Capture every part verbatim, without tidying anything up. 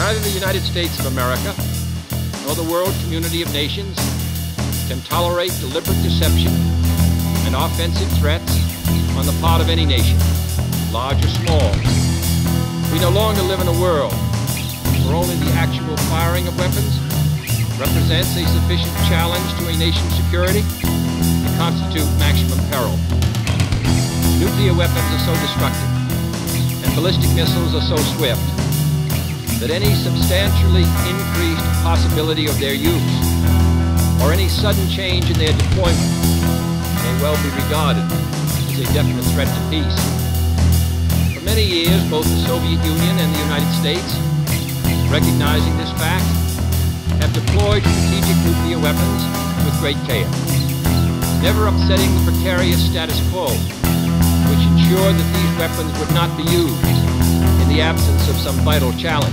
Neither the United States of America nor the world community of nations can tolerate deliberate deception and offensive threats on the part of any nation, large or small. We no longer live in a world where only the actual firing of weapons represents a sufficient challenge to a nation's security to constitute maximum peril. Nuclear weapons are so destructive and ballistic missiles are so swift that any substantially increased possibility of their use or any sudden change in their deployment may well be regarded as a definite threat to peace. For many years, both the Soviet Union and the United States, recognizing this fact, have deployed strategic nuclear weapons with great care, never upsetting the precarious status quo, which ensured that these weapons would not be used in the absence of some vital challenge.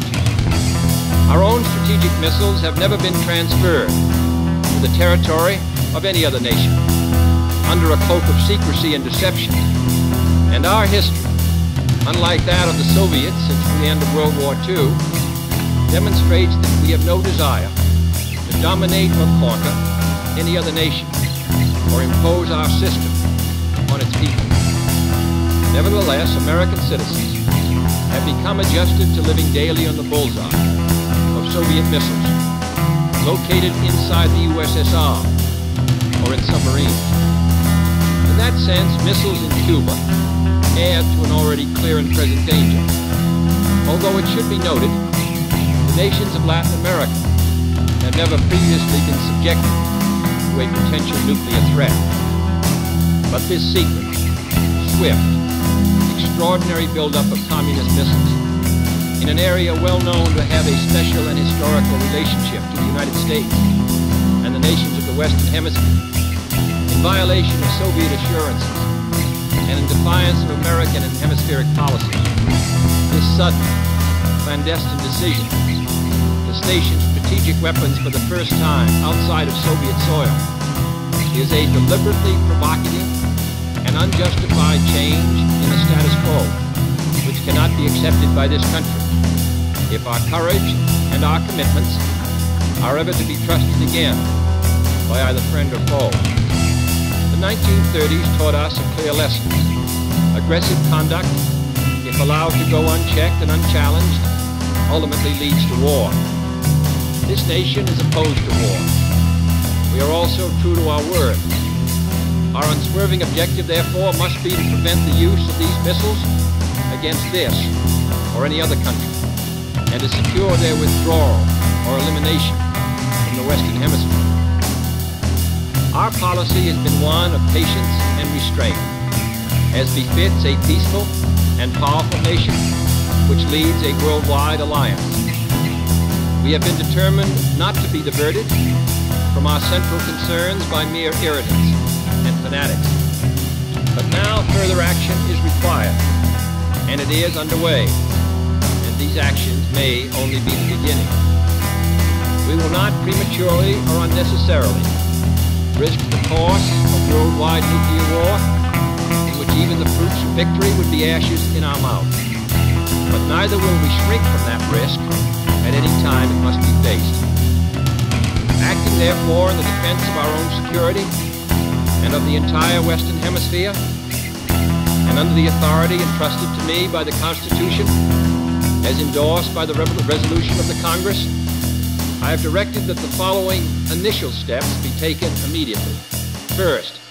Our own strategic missiles have never been transferred to the territory of any other nation under a cloak of secrecy and deception. And our history, unlike that of the Soviets since the end of World War Two, demonstrates that we have no desire to dominate or conquer any other nation or impose our system on its people. Nevertheless, American citizens have become adjusted to living daily on the bullseye of Soviet missiles located inside the U S S R or in submarines. In that sense, missiles in Cuba add to an already clear and present danger. Although it should be noted, the nations of Latin America have never previously been subjected to a potential nuclear threat. But this secret, swift, extraordinary buildup of communist missiles in an area well known to have a special and historical relationship to the United States and the nations of the Western Hemisphere, in violation of Soviet assurances and in defiance of American and hemispheric policy. This sudden, clandestine decision to station strategic weapons for the first time outside of Soviet soil is a deliberately provocative and unjustified change in the status quo, which cannot be accepted by this country if our courage and our commitments are ever to be trusted again by either friend or foe. The nineteen thirties taught us a clear lesson. Aggressive conduct, if allowed to go unchecked and unchallenged, ultimately leads to war. This nation is opposed to war. We are also true to our word. Our unswerving objective, therefore, must be to prevent the use of these missiles against this or any other country, and to secure their withdrawal or elimination from the Western Hemisphere. Our policy has been one of patience and restraint, as befits a peaceful and powerful nation which leads a worldwide alliance. We have been determined not to be diverted from our central concerns by mere irritants and fanatics. But now further action is required, and it is underway, and these actions may only be the beginning. We will not prematurely or unnecessarily risk the course of worldwide nuclear war, in which even the fruits of victory would be ashes in our mouths. But neither will we shrink from that risk at any time it must be faced. Acting, therefore, in the defense of our own security and of the entire Western Hemisphere, and under the authority entrusted to me by the Constitution, as endorsed by the resolution of the Congress, I have directed that the following initial steps be taken immediately. First,